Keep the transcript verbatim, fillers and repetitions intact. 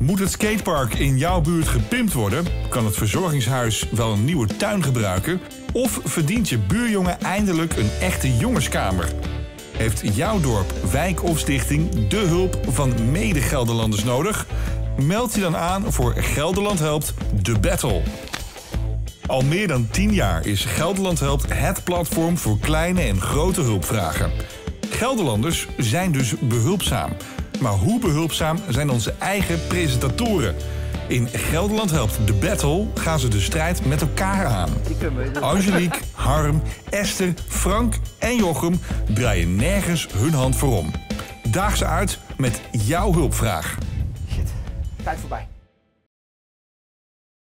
Moet het skatepark in jouw buurt gepimpt worden? Kan het verzorgingshuis wel een nieuwe tuin gebruiken? Of verdient je buurjongen eindelijk een echte jongenskamer? Heeft jouw dorp, wijk of stichting de hulp van mede-Gelderlanders nodig? Meld je dan aan voor Gelderland Helpt The Battle. Al meer dan tien jaar is Gelderland Helpt het platform voor kleine en grote hulpvragen. Gelderlanders zijn dus behulpzaam. Maar hoe behulpzaam zijn onze eigen presentatoren? In Gelderland Helpt The Battle gaan ze de strijd met elkaar aan. Angelique, Harm, Esther, Frank en Jochem draaien nergens hun hand voor om. Daag ze uit met jouw hulpvraag. Shit, tijd voorbij.